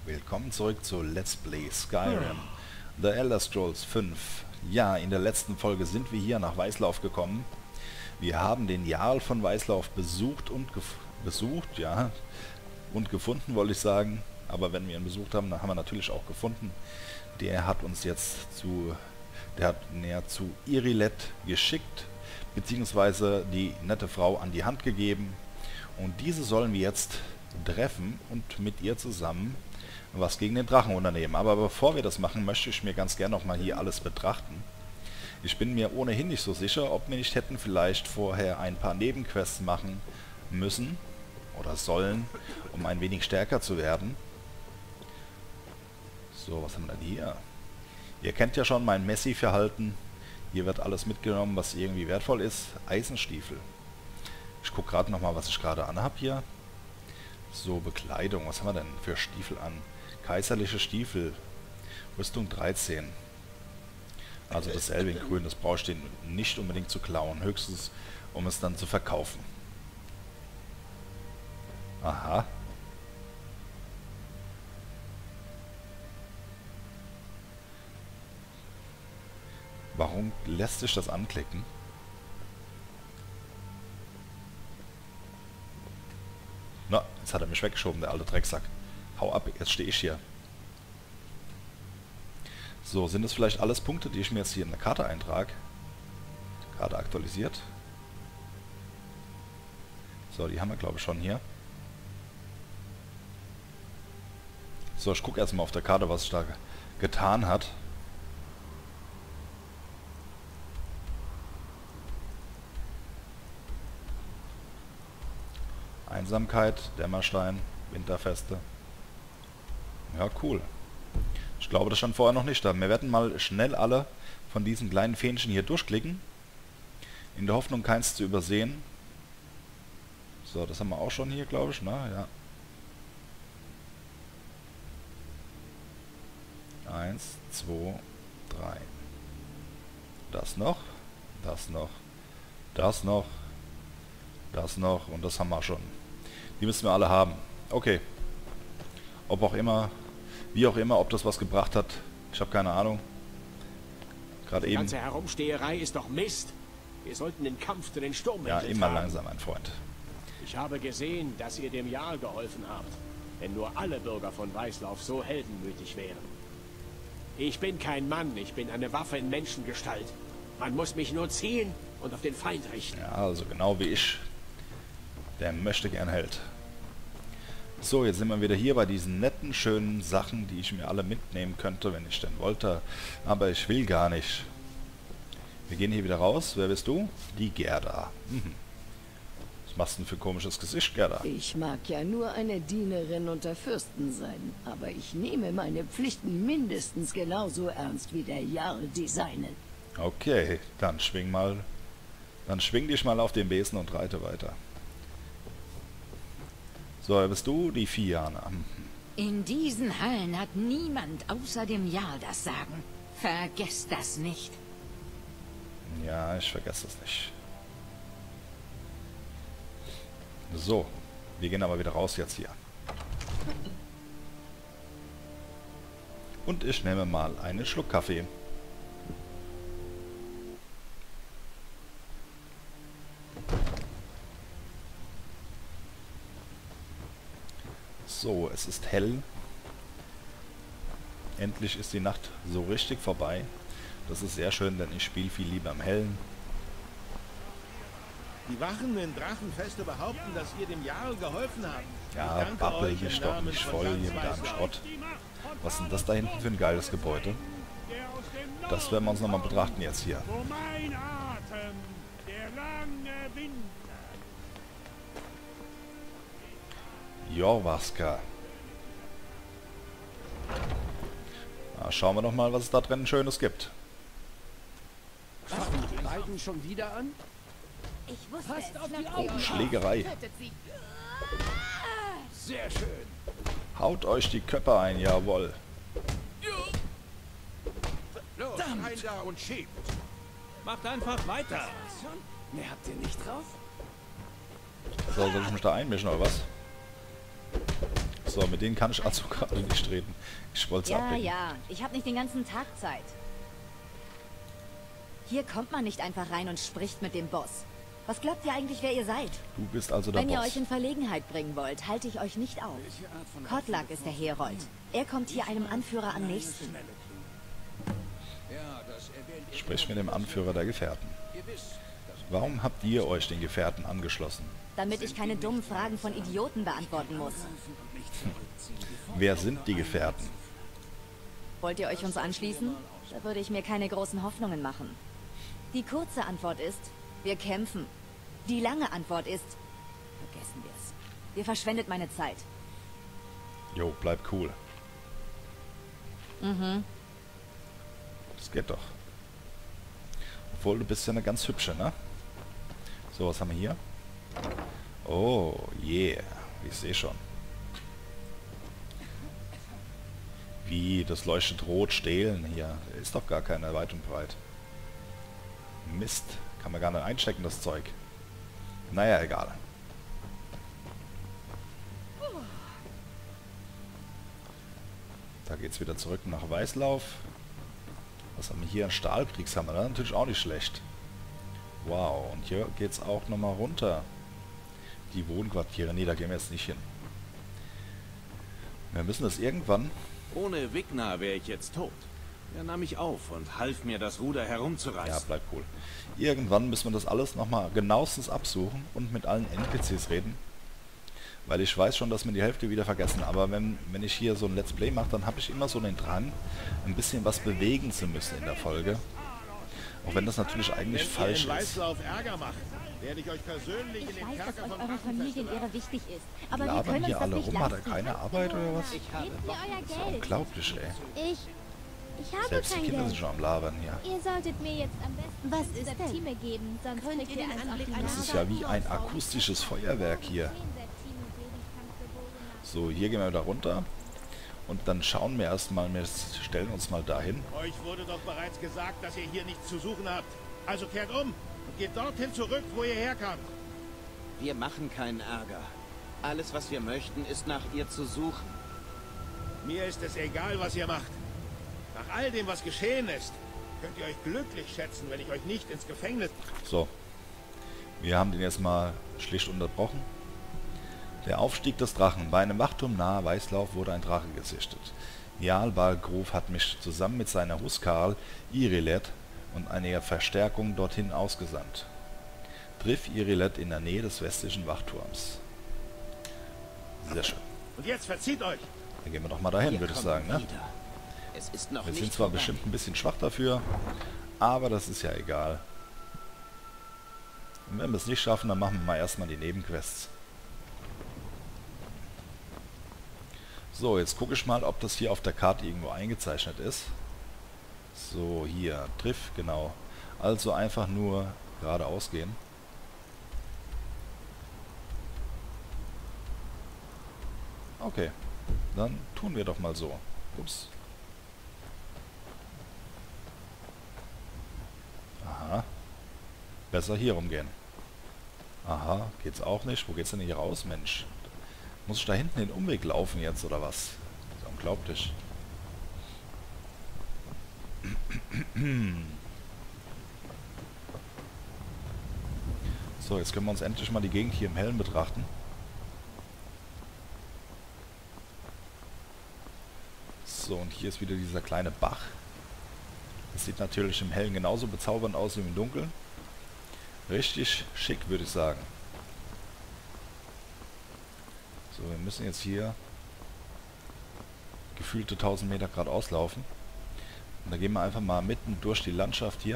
Willkommen zurück zu Let's Play Skyrim, The Elder Scrolls 5. Ja, in der letzten Folge sind wir hier nach Weißlauf gekommen. Wir haben den Jarl von Weißlauf besucht und gefunden, wollte ich sagen. Aber wenn wir ihn besucht haben, dann haben wir natürlich auch gefunden. Der hat uns jetzt näher zu Irilet geschickt, beziehungsweise die nette Frau an die Hand gegeben. Und diese sollen wir jetzt treffen und mit ihr zusammen was gegen den Drachen unternehmen. Aber bevor wir das machen, möchte ich mir ganz gerne nochmal hier alles betrachten. Ich bin mir ohnehin nicht so sicher, ob wir nicht hätten vielleicht vorher ein paar Nebenquests machen müssen oder sollen, um ein wenig stärker zu werden. So, was haben wir denn hier? Ihr kennt ja schon mein Messi-Verhalten. Hier wird alles mitgenommen, was irgendwie wertvoll ist. Eisenstiefel. Ich gucke gerade nochmal, was ich gerade anhab hier. So, Bekleidung. Was haben wir denn für Stiefel an? Kaiserliche Stiefel. Rüstung 13. Also dasselbe in grün. Das brauche ich den nicht unbedingt zu klauen. Höchstens, um es dann zu verkaufen. Aha. Warum lässt sich das anklicken? Na, jetzt hat er mich weggeschoben, der alte Drecksack. Hau ab, jetzt stehe ich hier. So, sind es vielleicht alles Punkte, die ich mir jetzt hier in der Karte eintrage? Karte aktualisiert. So, die haben wir glaube ich schon hier. So, ich gucke erstmal auf der Karte, was sich da getan hat. Einsamkeit, Dämmerstein, Winterfeste. Ja, cool. Ich glaube, das stand vorher noch nicht da. Wir werden mal schnell alle von diesen kleinen Fähnchen hier durchklicken. In der Hoffnung, keins zu übersehen. So, das haben wir auch schon hier, glaube ich, ne? Ja. 1, 2, 3. Das noch. Das noch. Das noch. Das noch. Und das haben wir schon. Die müssen wir alle haben. Okay. Ob auch immer, wie auch immer, ob das was gebracht hat. Ich habe keine Ahnung. Gerade eben. Die ganze Herumsteherei ist doch Mist. Wir sollten den Kampf zu den Sturm Ja, immer langsam, mein Freund. Ich habe gesehen, dass ihr dem Jarl geholfen habt. Wenn nur alle Bürger von Weißlauf so heldenmütig wären. Ich bin kein Mann, ich bin eine Waffe in Menschengestalt. Man muss mich nur ziehen und auf den Feind richten. Ja, also genau wie ich. Der möchte gern Held. So, jetzt sind wir wieder hier bei diesen netten, schönen Sachen, die ich mir alle mitnehmen könnte, wenn ich denn wollte. Aber ich will gar nicht. Wir gehen hier wieder raus. Wer bist du? Die Gerda. Was machst du denn für ein komisches Gesicht, Gerda? Ich mag ja nur eine Dienerin unter Fürsten sein, aber ich nehme meine Pflichten mindestens genauso ernst wie der Jarl die seinen. Okay, dann schwing dich mal auf den Besen und reite weiter. So, wer bist du? Die Fiana. In diesen Hallen hat niemand außer dem Jarl das Sagen. Vergesst das nicht. Ja, ich vergesse es nicht. So, wir gehen aber wieder raus jetzt hier. Und ich nehme mal einen Schluck Kaffee. So, es ist hell. Endlich ist die Nacht so richtig vorbei. Das ist sehr schön, denn ich spiele viel lieber im Hellen. Die Wachen in Drachenfeste behaupten, dass ihr dem Jarl geholfen habt. Ja, babbel mich doch nicht voll hier mit einem Schrott. Was ist denn das da hinten für ein geiles Gebäude? Das werden wir uns nochmal betrachten jetzt hier. Jorvaska. Na, schauen wir doch mal, was es da drin Schönes gibt. Fangen die beiden schon wieder an? Ich wusste Passt es. auf die Na, Augen! Schlägerei. Sehr schön. Haut euch die Köpfe ein, jawohl. Los, rein da und schiebt! Macht einfach weiter. Mehr habt ihr nicht drauf? So, soll ich mich da einmischen oder was? So, mit denen kann ich also gerade nicht reden. Ich wollte es Ja, ablenken. ja, ich habe nicht den ganzen Tag Zeit. Hier kommt man nicht einfach rein und spricht mit dem Boss. Was glaubt ihr eigentlich, wer ihr seid? Du bist also der Wenn ihr Boss. euch in Verlegenheit bringen wollt, halte ich euch nicht auf. Kotlak ist der Herold. Er kommt hier einem Anführer am nächsten. Sprich mit dem Anführer der Gefährten. Warum habt ihr euch den Gefährten angeschlossen? Damit ich keine dummen Fragen von Idioten beantworten muss. Wer sind die Gefährten? Wollt ihr euch uns anschließen? Da würde ich mir keine großen Hoffnungen machen. Die kurze Antwort ist, wir kämpfen. Die lange Antwort ist, vergessen wir es. Ihr verschwendet meine Zeit. Jo, bleib cool. Das geht doch. Obwohl, du bist ja eine ganz hübsche, ne? So, was haben wir hier? Oh, yeah. Ich sehe schon. Wie, das leuchtet rot, Stehlen hier. Ist doch gar keine weit und breit. Mist. Kann man gar nicht einstecken, das Zeug. Naja, egal. Da geht's wieder zurück nach Weißlauf. Was haben wir hier? Ein Stahlkriegshammer, ne? Natürlich auch nicht schlecht. Wow, und hier geht's auch nochmal runter. Die Wohnquartiere. Nee, da gehen wir jetzt nicht hin. Wir müssen das irgendwann... Ohne Wigner wäre ich jetzt tot. Er nahm mich auf und half mir, das Ruder herumzureißen. Ja, bleib cool. Irgendwann müssen wir das alles nochmal genauestens absuchen und mit allen NPCs reden. Weil ich weiß schon, dass wir die Hälfte wieder vergessen. Aber wenn ich hier so ein Let's Play mache, dann habe ich immer so den Drang, ein bisschen was bewegen zu müssen in der Folge. Auch wenn das natürlich eigentlich falsch ist. Weißlauf Ärger macht, werde ich euch persönlich in Ich den weiß, Kerker dass von euch eure Familienehre wichtig ist. Aber wir Labern können uns hier das alle nicht rum? Hat er leisten. keine Arbeit oder was? Gebt mir euer Geld. Unglaublich, ey. Ich habe Selbst die kein Kinder sind Geld. schon am Labern hier. Ihr solltet mir jetzt am besten Was ist denn? Septime geben, sonst kriegt ihr eins auf die Das Nase. ist ja wie ein akustisches Feuerwerk hier. So, hier gehen wir wieder runter. Und dann schauen wir erstmal, wir stellen uns mal dahin. Euch wurde doch bereits gesagt, dass ihr hier nichts zu suchen habt. Also kehrt um und geht dorthin zurück, wo ihr herkamt. Wir machen keinen Ärger. Alles, was wir möchten, ist nach ihr zu suchen. Mir ist es egal, was ihr macht. Nach all dem, was geschehen ist, könnt ihr euch glücklich schätzen, wenn ich euch nicht ins Gefängnis... So, wir haben den jetzt mal schlicht unterbrochen. Der Aufstieg des Drachen. Bei einem Wachturm nahe Weißlauf wurde ein Drache gesichtet. Jarl Balgruf hat mich zusammen mit seiner Huskarl Irilet und einer Verstärkung dorthin ausgesandt. Triff Irilet in der Nähe des westlichen Wachturms. Sehr schön. Und jetzt verzieht euch! Dann gehen wir doch mal dahin, würde ich sagen, ne? Wieder. Es ist noch Wir nicht sind zwar vorbei. bestimmt ein bisschen schwach dafür, aber das ist ja egal. Und wenn wir es nicht schaffen, dann machen wir mal erstmal die Nebenquests. So, jetzt gucke ich mal, ob das hier auf der Karte irgendwo eingezeichnet ist. So, hier, Triff, genau. Also einfach nur geradeaus gehen. Okay, dann tun wir doch mal so. Ups. Aha. Besser hier rumgehen. Aha, geht's auch nicht. Wo geht's denn hier raus, Mensch? Muss ich da hinten den Umweg laufen jetzt, oder was? Das ist unglaublich. So, jetzt können wir uns endlich mal die Gegend hier im Hellen betrachten. So, und hier ist wieder dieser kleine Bach. Das sieht natürlich im Hellen genauso bezaubernd aus wie im Dunkeln. Richtig schick, würde ich sagen. So, wir müssen jetzt hier gefühlte 1000 Meter geradeaus laufen. Und da gehen wir einfach mal mitten durch die Landschaft hier.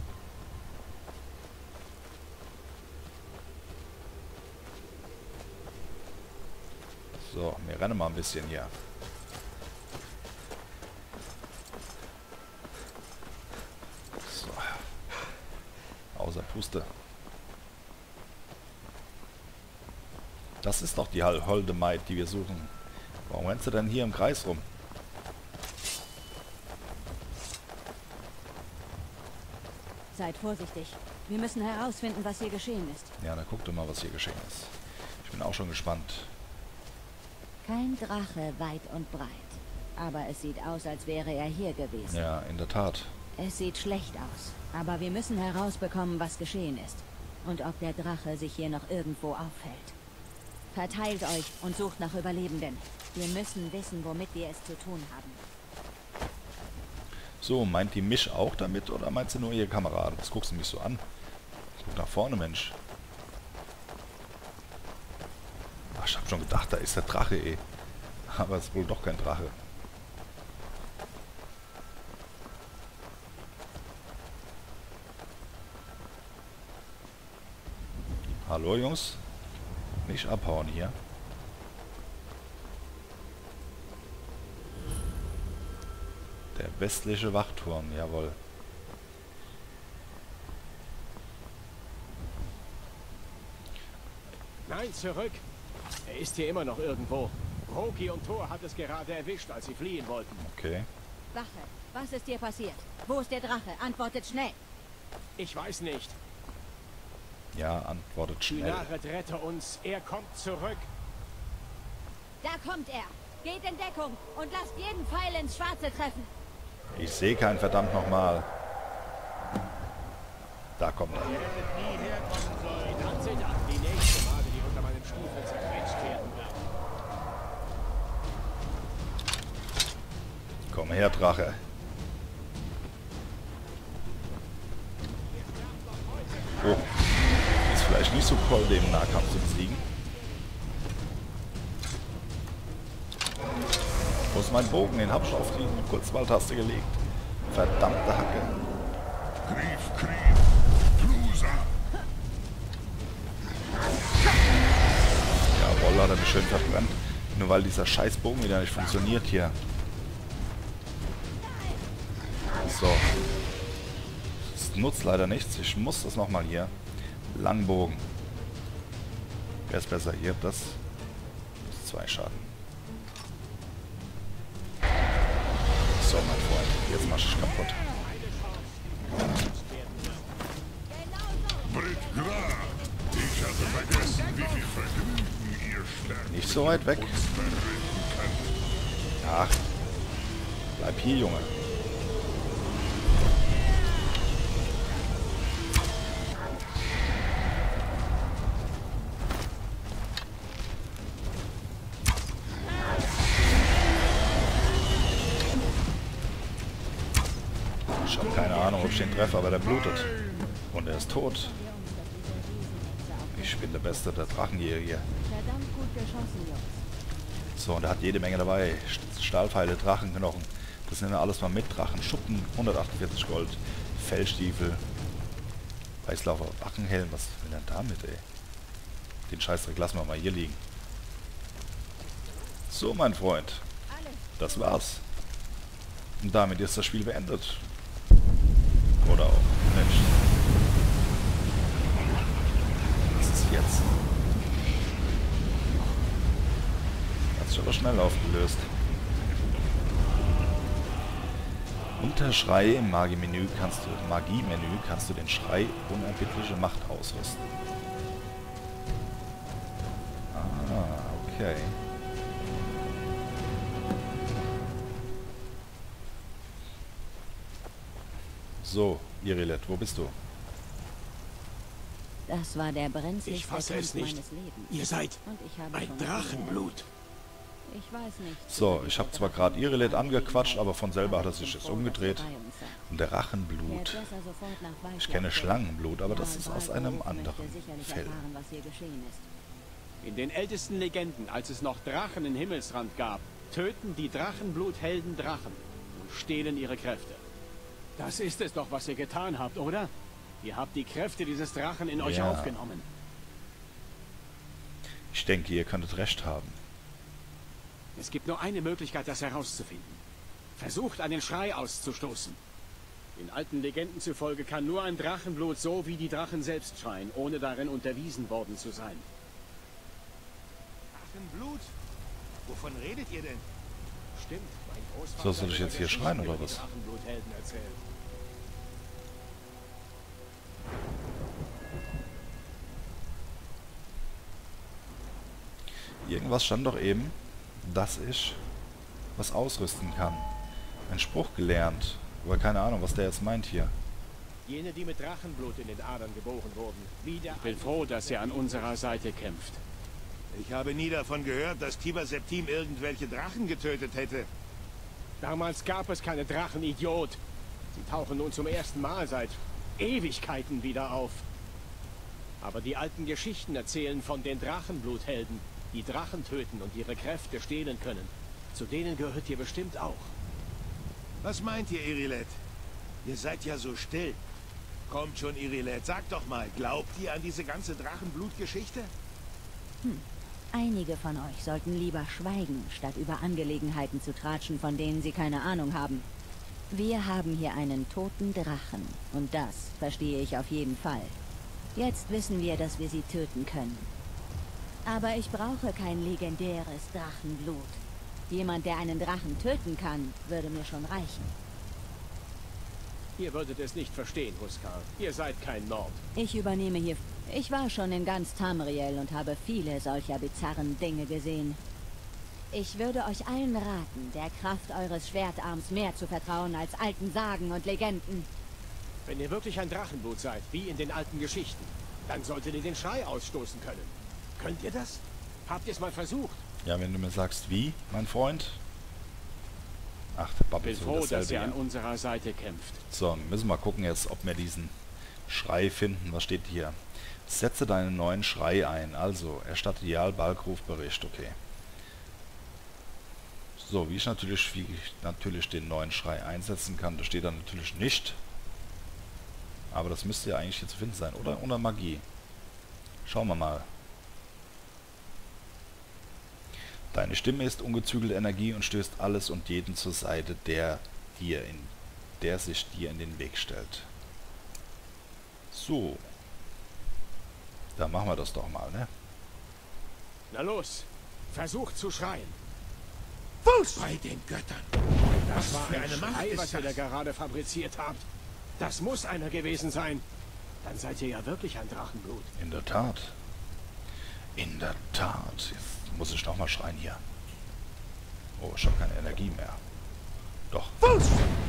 So, wir rennen mal ein bisschen hier. So. Außer Puste. Das ist doch die holde Maid, die wir suchen. Warum rennst du denn hier im Kreis rum? Seid vorsichtig. Wir müssen herausfinden, was hier geschehen ist. Ja, dann guck doch mal, was hier geschehen ist. Ich bin auch schon gespannt. Kein Drache weit und breit. Aber es sieht aus, als wäre er hier gewesen. Ja, in der Tat. Es sieht schlecht aus. Aber wir müssen herausbekommen, was geschehen ist. Und ob der Drache sich hier noch irgendwo aufhält. Verteilt euch und sucht nach Überlebenden. Wir müssen wissen, womit wir es zu tun haben. So, meint die Misch auch damit oder meint sie nur ihre Kameraden? Was guckst du mich so an? Guck nach vorne, Mensch. Ach, ich hab schon gedacht, da ist der Drache, eh. Aber es ist wohl doch kein Drache. Hallo, Jungs. Nicht abhauen hier. Der westliche Wachturm, jawohl. Nein, zurück. Er ist hier immer noch irgendwo. Roki und Thor hat es gerade erwischt, als sie fliehen wollten. Okay. Wache, was ist dir passiert? Wo ist der Drache? Antwortet schnell. Ich weiß nicht. Ja, antwortet schnell. Kynaret, rette uns. Er kommt zurück. Da kommt er. Geht in Deckung und lasst jeden Pfeil ins Schwarze treffen. Ich sehe keinen, verdammt nochmal. Da kommt er. Das sind die nächste Male, die unter meinem Stiefel zerquetscht werden werden. Komm her, Drache. Oh. Ist vielleicht nicht so toll, den im Nahkampf zu besiegen. Wo ist mein Bogen? Den hab ich auf die Kurzwahltaste gelegt. Verdammte Hacke. Jawohl, hat er mich schön verbrannt. Nur weil dieser scheiß Bogen wieder nicht funktioniert hier. So. Das nutzt leider nichts. Ich muss das nochmal hier. Langbogen. Wer ist besser? Hier, das. 2 Schaden. So, mein Freund. Jetzt mach ich kaputt. Ich hatte vergessen, wie viel Vergnügen ihr Stärken Nicht so weit weg. Ach. Bleib hier, Junge. Ich habe keine Ahnung, ob ich den treffe, aber der blutet. Und er ist tot. Ich bin der Beste, der Drachenjäger. Verdammt gut geschossen, Jungs. So, und er hat jede Menge dabei. Stahlpfeile, Drachenknochen. Das sind ja alles mal mit Drachen. Schuppen, 148 Gold. Fellstiefel. Weißlaufer, Wachenhelm. Was will denn damit, ey? Den Scheißdreck lassen wir mal hier liegen. So, mein Freund. Das war's. Und damit ist das Spiel beendet. Oder auch Mensch. Was ist jetzt? Hat sich aber schnell aufgelöst. Unter Schrei im Magie-Menü kannst du den Schrei unerbittliche Macht ausrüsten. Ah, okay. So, Irilet, wo bist du? Das war der brenzligste Ich fasse Kampf es nicht. meines Lebens. Ihr seid Und ich habe ein schon viel Drachenblut. erlebt. Ich weiß nicht. So, ich habe zwar gerade Irilet angequatscht, aber von selber hat er sich jetzt umgedreht. Und der Drachenblut. Ich kenne Schlangenblut, aber das ist aus einem anderen Fell. In den ältesten Legenden, als es noch Drachen in Himmelsrand gab, töten die Drachenbluthelden Drachen und stehlen ihre Kräfte. Das ist es doch, was ihr getan habt, oder? Ihr habt die Kräfte dieses Drachen in euch Ja. aufgenommen. Ich denke, ihr könntet recht haben. Es gibt nur eine Möglichkeit, das herauszufinden. Versucht, einen Schrei auszustoßen. Den alten Legenden zufolge kann nur ein Drachenblut so wie die Drachen selbst schreien, ohne darin unterwiesen worden zu sein. Drachenblut? Wovon redet ihr denn? Stimmt, mein Großvater So, soll ich hat jetzt hier Geschichten schreien, oder über die was? Drachenbluthelden erzählt. Irgendwas stand doch eben. dass ich was ausrüsten kann. Ein Spruch gelernt. Aber keine Ahnung, was der jetzt meint hier. Jene, die mit Drachenblut in den Adern geboren wurden. Ich bin froh, dass er an unserer Seite kämpft. Ich habe nie davon gehört, dass Tiber Septim irgendwelche Drachen getötet hätte. Damals gab es keine Drachen, Idiot. Sie tauchen nun zum ersten Mal seit Ewigkeiten wieder auf. Aber die alten Geschichten erzählen von den Drachenbluthelden, die Drachen töten und ihre Kräfte stehlen können. Zu denen gehört ihr bestimmt auch. Was meint ihr, Irilet? Ihr seid ja so still. Kommt schon, Irilet, sag doch mal, glaubt ihr an diese ganze Drachenblutgeschichte? Einige von euch sollten lieber schweigen, statt über Angelegenheiten zu tratschen, von denen sie keine Ahnung haben. Wir haben hier einen toten Drachen. Und das verstehe ich auf jeden Fall. Jetzt wissen wir, dass wir sie töten können. Aber ich brauche kein legendäres Drachenblut. Jemand, der einen Drachen töten kann, würde mir schon reichen. Ihr würdet es nicht verstehen, Huskar. Ihr seid kein Nord. Ich übernehme hier... Ich war schon in ganz Tamriel und habe viele solcher bizarren Dinge gesehen. Ich würde euch allen raten, der Kraft eures Schwertarms mehr zu vertrauen als alten Sagen und Legenden. Wenn ihr wirklich ein Drachenblut seid, wie in den alten Geschichten, dann solltet ihr den Schrei ausstoßen können. Könnt ihr das? Habt ihr es mal versucht? Ja, wenn du mir sagst, wie, mein Freund? Ach, der Ich bin babbelt so froh, dass dasselbe er an hier. unserer Seite kämpft. So, müssen wir mal gucken jetzt, ob wir diesen Schrei finden. Was steht hier? Setze deinen neuen Schrei ein. Also, erstatte Jarl Balgruf Bericht. Okay. So, wie ich natürlich den neuen Schrei einsetzen kann, das steht da natürlich nicht. Aber das müsste ja eigentlich hier zu finden sein, oder? Unter Magie. Schauen wir mal. Deine Stimme ist ungezügelte Energie und stößt alles und jeden zur Seite, der sich dir in den Weg stellt. So. Dann machen wir das doch mal, ne? Na los, versucht zu schreien. Fuß! Bei den Göttern! Das war für ein eine Macht Schrei, ist was ihr da das? gerade fabriziert habt. Das muss einer gewesen sein. Dann seid ihr ja wirklich ein Drachenblut. In der Tat. In der Tat. Jetzt muss ich noch mal schreien hier. Oh, ich habe keine Energie mehr. Doch. Fuß!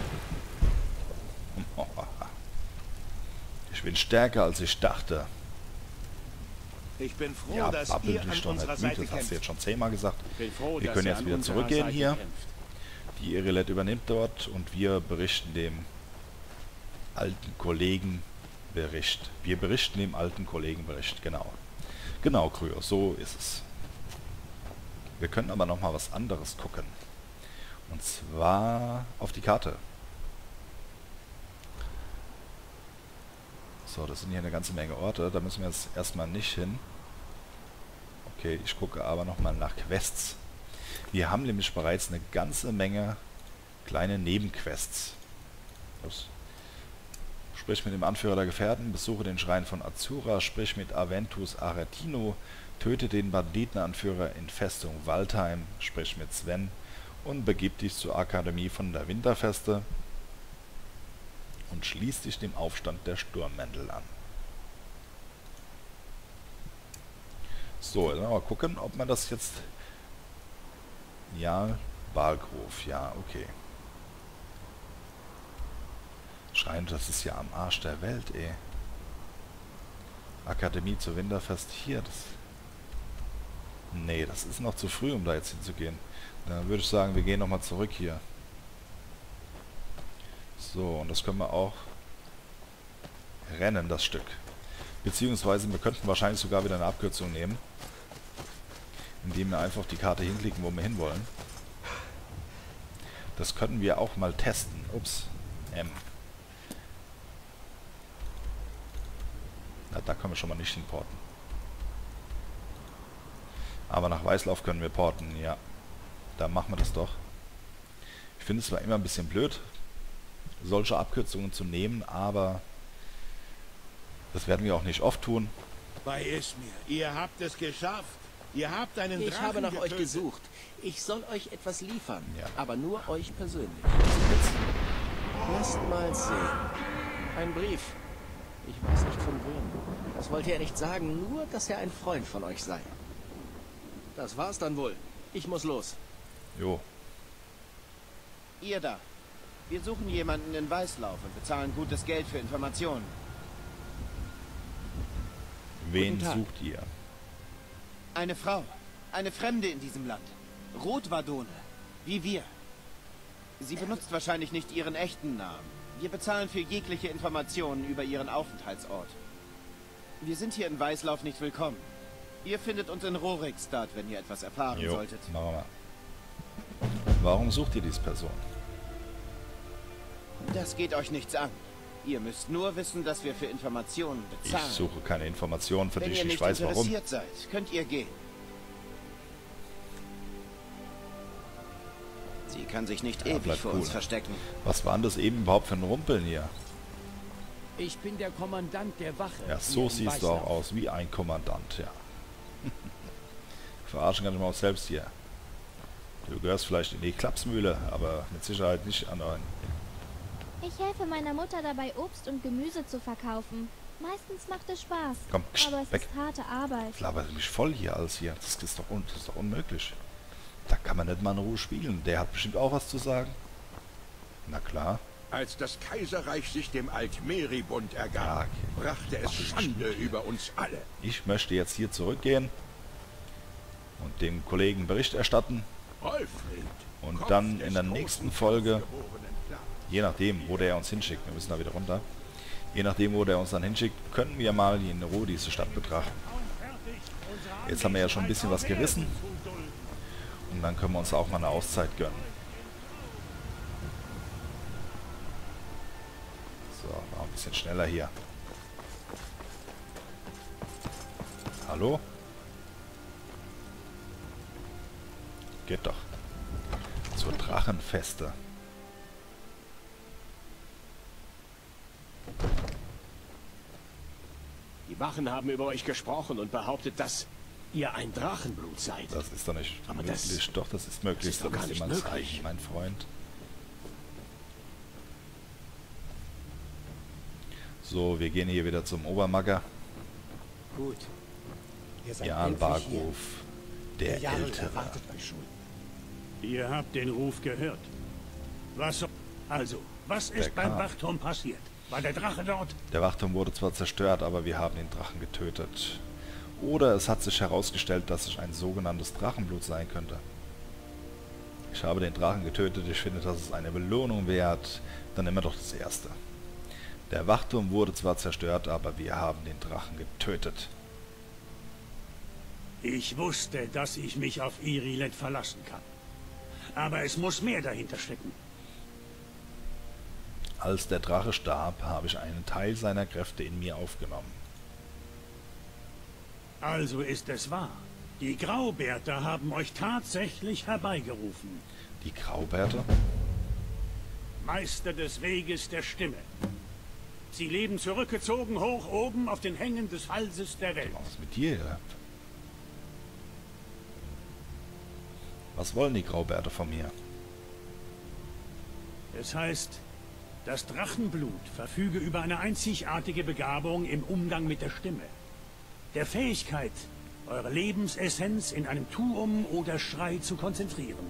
Ich bin stärker, als ich dachte. Ich bin froh, Ja, dass babbel ihr an dich doch unserer nicht Seite müde. Das hast du kämpft. jetzt schon 10-mal gesagt. Ich bin froh, Wir dass können er jetzt an wieder unserer zurückgehen Seite hier. kämpft. Die Irilet übernimmt dort und wir berichten dem alten Kollegen Bericht. Wir berichten dem alten Kollegen Bericht, genau. Genau, Kryo, so ist es. Wir können aber noch mal was anderes gucken. Und zwar auf die Karte. So, das sind hier eine ganze Menge Orte. Da müssen wir jetzt erstmal nicht hin. Okay, ich gucke aber noch mal nach Quests. Wir haben nämlich bereits eine ganze Menge kleine Nebenquests. Das. Sprich mit dem Anführer der Gefährten, besuche den Schrein von Azura, sprich mit Aventus Aretino, töte den Banditenanführer in Festung Waldheim, sprich mit Sven und begib dich zur Akademie von der Winterfeste und schließ dich dem Aufstand der Sturmmäntel an. So, dann mal gucken, ob man das jetzt... Ja, Balgruf, ja, okay. Schreien, das ist ja am Arsch der Welt, ey. Akademie zur Winterfest hier, das... Nee, das ist noch zu früh, um da jetzt hinzugehen. Dann würde ich sagen, wir gehen nochmal zurück hier. So, und das können wir auch rennen, das Stück. Beziehungsweise wir könnten wahrscheinlich sogar wieder eine Abkürzung nehmen. Indem wir einfach auf die Karte hinklicken, wo wir hinwollen. Das könnten wir auch mal testen. Ups. M. Na, da können wir schon mal nicht hinporten. Aber nach Weißlauf können wir porten, ja. Da machen wir das doch. Ich finde es zwar immer ein bisschen blöd, solche Abkürzungen zu nehmen, aber das werden wir auch nicht oft tun. Bei Ismir, ihr habt es geschafft. Ihr habt einen Ich Drachen habe nach euch getötet. gesucht. Ich soll euch etwas liefern, Ja. aber nur euch persönlich. Lasst mal sehen. Ein Brief. Ich weiß nicht von wem. Das wollte er nicht sagen, nur dass er ein Freund von euch sei. Das war's dann wohl. Ich muss los. Jo. Ihr da. Wir suchen jemanden in Weißlauf und bezahlen gutes Geld für Informationen. Wen Guten Tag. sucht ihr? Eine Frau. Eine Fremde in diesem Land. Rotwadone. Wie wir. Sie benutzt wahrscheinlich nicht ihren echten Namen. Wir bezahlen für jegliche Informationen über ihren Aufenthaltsort. Wir sind hier in Weißlauf nicht willkommen. Ihr findet uns in Rorikstadt, wenn ihr etwas erfahren Jo, solltet. machen wir mal. Warum sucht ihr diese Person? Das geht euch nichts an. Ihr müsst nur wissen, dass wir für Informationen Ich bezahlen. suche keine Informationen für Wenn dich. ihr Ich nicht weiß warum. interessiert seid, könnt ihr gehen. Sie kann sich nicht Ja, ewig bleibt vor cool. uns verstecken. Was war denn das eben überhaupt für ein Rumpeln hier? Ich bin der Kommandant der Wache. Ja, so siehst du auch aus, wie ein Kommandant, ja. Verarschen kann ich mal auch selbst hier. Du gehörst vielleicht in die Klapsmühle, aber mit Sicherheit nicht an einen. Ich helfe meiner Mutter dabei, Obst und Gemüse zu verkaufen. Meistens macht es Spaß. Komm, aber es weg. ist harte Arbeit. Ich laber mich voll hier alles hier. Das ist doch unmöglich. Da kann man nicht mal in Ruhe spielen. Der hat bestimmt auch was zu sagen. Na klar. Als das Kaiserreich sich dem Altmeribund ergab, Ja, okay. brachte es Schande über uns alle. Ich möchte jetzt hier zurückgehen und dem Kollegen Bericht erstatten. Wolfried, Und Kopf dann des in der großen nächsten Folge, erstgeborenen Clans. je nachdem, wo der uns hinschickt, wir müssen da wieder runter, je nachdem, wo der uns dann hinschickt, können wir mal in Ruhe diese Stadt betrachten. Jetzt haben wir ja schon ein bisschen was gerissen und dann können wir uns auch mal eine Auszeit gönnen. So, noch ein bisschen schneller hier. Hallo? Geht doch. Zur Drachenfeste. Die Wachen haben über euch gesprochen und behauptet, dass ihr ein Drachenblut seid. Das ist doch nicht Aber möglich. Doch, das ist möglich. ist doch gar nicht jemand möglich. zeigen, mein Freund. So, wir gehen hier wieder zum Obermagger. Gut. Ihr seid Jarl endlich hier. Bargruf, der Jarl Ältere. erwartet euch schon. Ihr habt den Ruf gehört. Was Der ist beim kam. Wachturm passiert? War der Drache dort? Der Wachturm wurde zwar zerstört, aber wir haben den Drachen getötet. Oder es hat sich herausgestellt, dass es ein sogenanntes Drachenblut sein könnte. Ich habe den Drachen getötet, ich finde, das ist eine Belohnung wert. Dann immer doch das Erste. Der Wachturm wurde zwar zerstört, aber wir haben den Drachen getötet. Ich wusste, dass ich mich auf Irilet verlassen kann. Aber es muss mehr dahinter stecken. Als der Drache starb, habe ich einen Teil seiner Kräfte in mir aufgenommen. Also ist es wahr. Die Graubärter haben euch tatsächlich herbeigerufen. Die Graubärte? Meister des Weges der Stimme. Sie leben zurückgezogen hoch oben auf den Hängen des Halses der Welt. Was ist mit dir? Was wollen die Graubärte von mir? Es heißt, das Drachenblut verfüge über eine einzigartige Begabung im Umgang mit der Stimme. Der Fähigkeit, eure Lebensessenz in einem Tuum oder Schrei zu konzentrieren.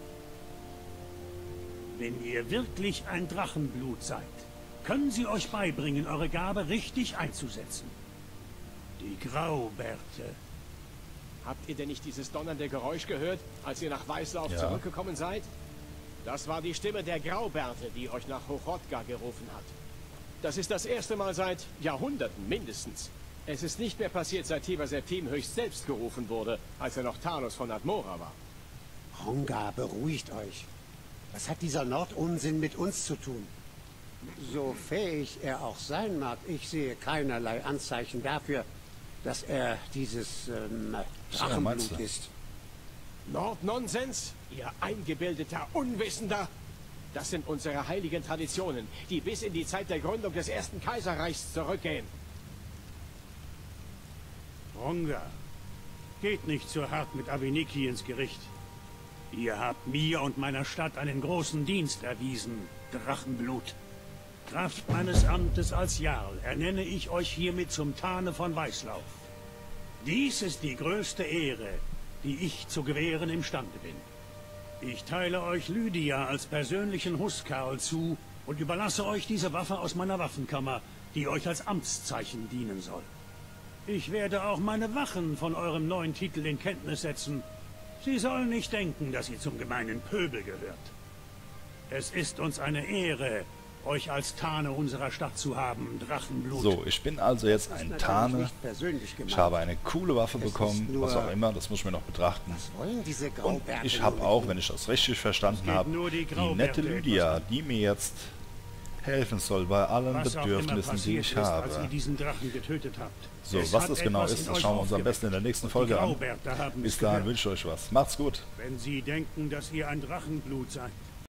Wenn ihr wirklich ein Drachenblut seid, können sie euch beibringen, eure Gabe richtig einzusetzen. Die Graubärte. Habt ihr denn nicht dieses donnernde Geräusch gehört, als ihr nach Weißlauf Ja. zurückgekommen seid? Das war die Stimme der Graubärte, die euch nach Hochrodga gerufen hat. Das ist das erste Mal seit Jahrhunderten mindestens. Es ist nicht mehr passiert, seit Tiber Septim höchst selbst gerufen wurde, als er noch Talos von Admora war. Ronga, beruhigt euch. Was hat dieser Nordunsinn mit uns zu tun? So fähig er auch sein mag, ich sehe keinerlei Anzeichen dafür, dass er dieses meinst Drachenblut du? ist. Nordnonsens, ihr eingebildeter Unwissender! Das sind unsere heiligen Traditionen, die bis in die Zeit der Gründung des ersten Kaiserreichs zurückgehen. Ronga, geht nicht so hart mit Abeniki ins Gericht. Ihr habt mir und meiner Stadt einen großen Dienst erwiesen, Drachenblut. Kraft meines Amtes als Jarl ernenne ich euch hiermit zum Tane von Weißlauf. Dies ist die größte Ehre, die ich zu gewähren imstande bin. Ich teile euch Lydia als persönlichen Huskarl zu und überlasse euch diese Waffe aus meiner Waffenkammer, die euch als Amtszeichen dienen soll. Ich werde auch meine Wachen von eurem neuen Titel in Kenntnis setzen. Sie sollen nicht denken, dass ihr zum gemeinen Pöbel gehört. Es ist uns eine Ehre, euch als Tane unserer Stadt zu haben, Drachenblut. So, ich bin also jetzt ein Tane. Ich habe eine coole Waffe bekommen, was auch immer, das muss ich mir noch betrachten. Und ich habe auch, wenn ich das richtig verstanden habe, die nette Lydia, die mir jetzt helfen soll bei allen Bedürfnissen, die ich habe. So, was das genau ist, das schauen wir uns am besten in der nächsten Folge an. Bis dahin wünsche ich euch was. Macht's gut. Wenn Sie denken, dass ihr ein Drachenblut seid,